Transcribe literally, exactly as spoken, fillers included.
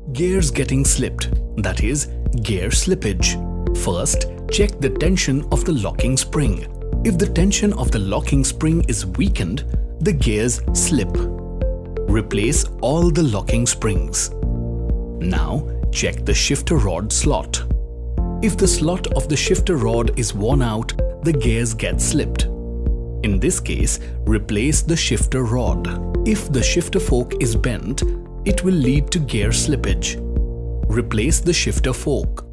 Gears getting slipped, that is, gear slippage. First, check the tension of the locking spring. If the tension of the locking spring is weakened, the gears slip. Replace all the locking springs. Now, check the shifter rod slot. If the slot of the shifter rod is worn out, the gears get slipped. In this case, replace the shifter rod. If the shifter fork is bent, it will lead to gear slippage. Replace the shifter fork.